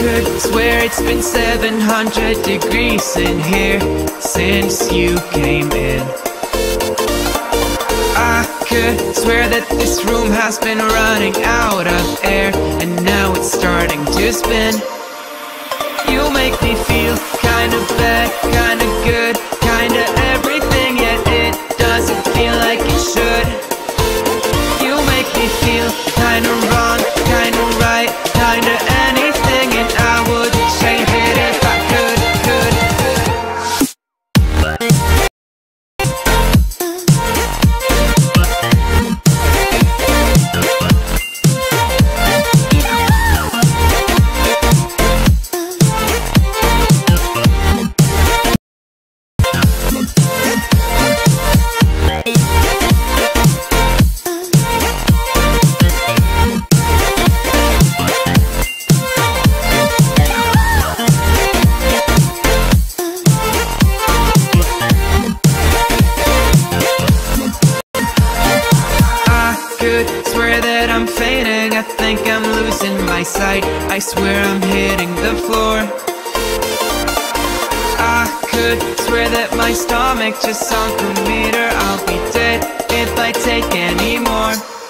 could swear it's been 700 degrees in here since you came in. I could swear that this room has been running out of air, and now it's starting to spin. You make me feel kinda bad, kinda good, kinda everything, yet it doesn't feel like it should. You make me feel kinda wrong, kinda right, kinda anything, and I would change it if I could. I think I'm losing my sight, I swear I'm hitting the floor. I could swear that my stomach just sunk a meter. I'll be dead if I take any more.